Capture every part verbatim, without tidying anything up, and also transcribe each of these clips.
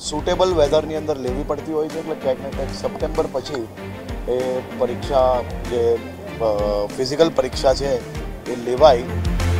Suitable વેધરની અંદર લેવી પડતી હોય છે, એટલે ક્યાંક ને ક્યાંક સપ્ટેમ્બર પછી એ પરીક્ષા જે ફિઝિકલ પરીક્ષા છે એ લેવાય।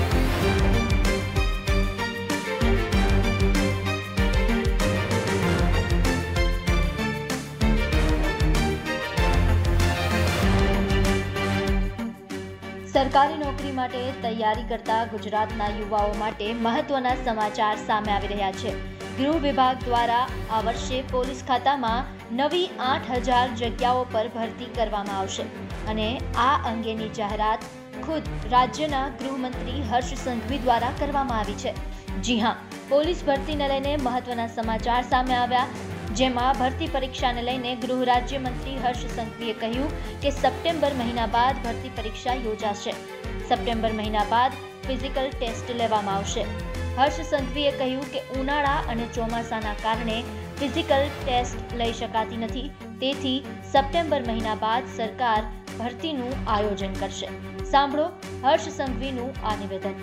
સરકારી નોકરી માટે તૈયારી કરતા ગુજરાતના યુવાઓ માટે મહત્વના સમાચાર સામે આવી રહ્યા છે। ગૃહ વિભાગ દ્વારા આ વર્ષે પોલીસ ખાતામાં નવી આઠ હજાર જગ્યાઓ પર ભરતી કરવામાં આવશે અને આ અંગેની જાહેરાત ખુદ રાજ્યના ગૃહમંત્રી હર્ષ સંઘવી દ્વારા કરવામાં આવી છે। જી હા, પોલીસ ભરતીને લઈને મહત્વના સમાચાર સામે આવ્યા, જેમાં ભરતી પરીક્ષાને લઈને ગૃહ રાજ્યમંત્રી હર્ષ સંઘવીએ કહ્યું કે સપ્ટેમ્બર મહિના બાદ ભરતી પરીક્ષા યોજાશે। સપ્ટેમ્બર મહિના બાદ ફિઝિકલ ટેસ્ટ લેવામાં આવશે। હર્ષ સંઘવીએ કહ્યું કે ઉનાળા અને ચોમાસાના કારણે ફિઝિકલ ટેસ્ટ લઈ શકાતી નથી, તેથી સપ્ટેમ્બર મહિના બાદ સરકાર ભરતીનું આયોજન કરશે। સાંભળો હર્ષ સંઘવીનું આ નિવેદન।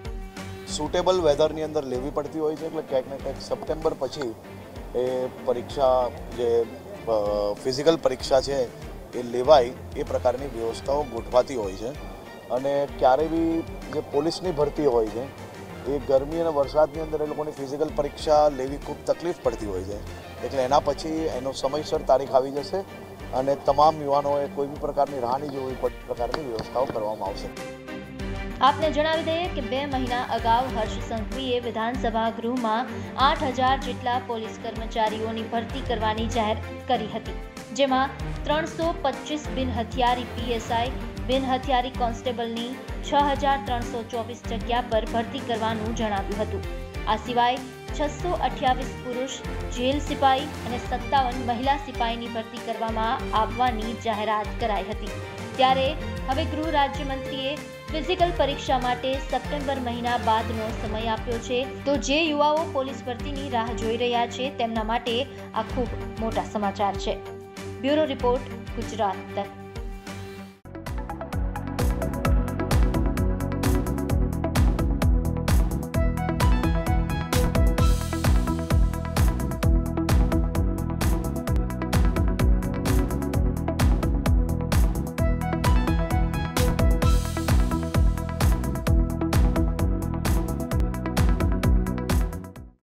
સુટેબલ વેધરની અંદર લેવી પડતી હોય છે, એટલે ક્યાંક ને ક્યાંક સપ્ટેમ્બર પછી એ પરીક્ષા જે ફિઝિકલ પરીક્ષા છે એ લેવાય એ પ્રકારની વ્યવસ્થાઓ ગોઠવાતી હોય છે। અને ક્યારે બી જે પોલીસની ભરતી હોય છે એ ગરમી અને વરસાદની અંદર એ લોકોની ફિઝિકલ પરીક્ષા લેવી ખૂબ તકલીફ પડતી હોય છે, એટલે એના પછી એનો સમયસર તારીખ આવી જશે અને તમામ યુવાનોએ કોઈ બી પ્રકારની રાહ નહીં જોવી પડે પ્રકારની વ્યવસ્થાઓ કરવામાં આવશે। આપને જણાવી દઈએ કે બે મહિના અગાઉ હર્ષ સંઘવીએ વિધાનસભા ગૃહમાં આઠ હજાર જેટલા પોલીસ કર્મચારીઓની ભરતી કરવાની જાહેર કરી હતી, જેમાં ત્રણસો પચીસ બિન હથિયારી પીએસઆઈ, બિન હથિયારી કોન્સ્ટેબલની છ હજાર ત્રણસો ચોવીસ જગ્યા પર ભરતી કરવાનું જણાવ્યું હતું। આ સિવાય છસો અઠ્યાવીસ પુરુષ જેલ સિપાઈ અને સત્તાવન મહિલા સિપાહીની ભરતી કરવામાં આવવાની જાહેરાત કરાઈ હતી। ત્યારે હવે ગૃહ રાજ્યમંત્રીએ ફિઝિકલ પરીક્ષા માટે સપ્ટેમ્બર મહિના બાદનો સમય આપ્યો છે, તો જે યુવાઓ પોલીસ ભરતીની રાહ જોઈ રહ્યા છે તેમના માટે આ ખૂબ મોટા સમાચાર છે। બ્યુરો રિપોર્ટ, ગુજરાત તક।